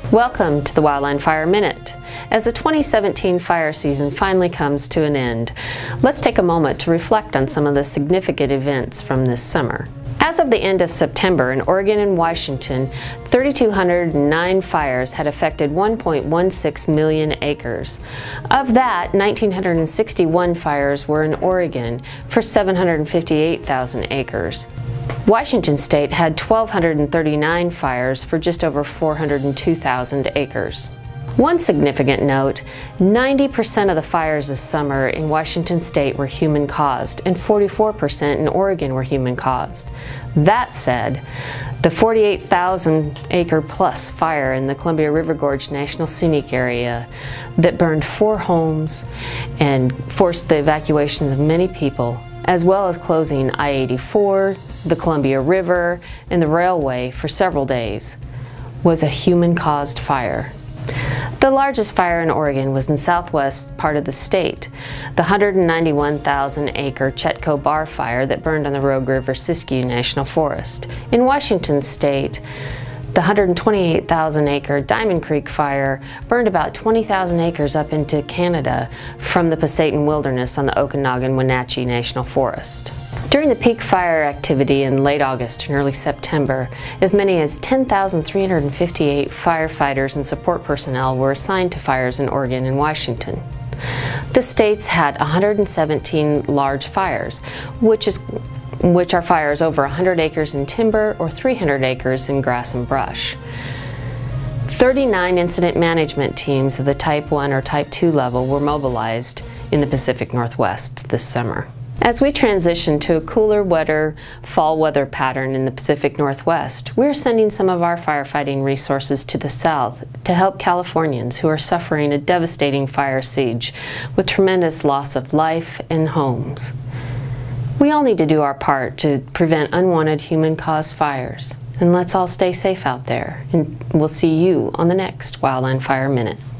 Welcome to the Wildland Fire Minute. As the 2017 fire season finally comes to an end, let's take a moment to reflect on some of the significant events from this summer. As of the end of September, in Oregon and Washington, 3,209 fires had affected 1.16 million acres. Of that, 1,961 fires were in Oregon for 758,000 acres. Washington State had 1,239 fires for just over 402,000 acres. One significant note, 90% of the fires this summer in Washington State were human-caused, and 44% in Oregon were human-caused. That said, the 48,000 acre plus fire in the Columbia River Gorge National Scenic area that burned 4 homes and forced the evacuations of many people, as well as closing I-84, the Columbia River, and the railway for several days, was a human-caused fire. The largest fire in Oregon was in the southwest part of the state, the 191,000 acre Chetco Bar fire that burned on the Rogue River Siskiyou National Forest. In Washington State, the 128,000 acre Diamond Creek fire burned about 20,000 acres up into Canada from the Pasayten Wilderness on the Okanagan-Wenatchee National Forest. During the peak fire activity in late August and early September, as many as 10,358 firefighters and support personnel were assigned to fires in Oregon and Washington. The states had 117 large fires, which are fires over 100 acres in timber or 300 acres in grass and brush. 39 incident management teams of the Type 1 or Type 2 level were mobilized in the Pacific Northwest this summer. As we transition to a cooler, wetter fall weather pattern in the Pacific Northwest, we're sending some of our firefighting resources to the south to help Californians who are suffering a devastating fire siege with tremendous loss of life and homes. We all need to do our part to prevent unwanted human-caused fires. And let's all stay safe out there. And we'll see you on the next Wildland Fire Minute.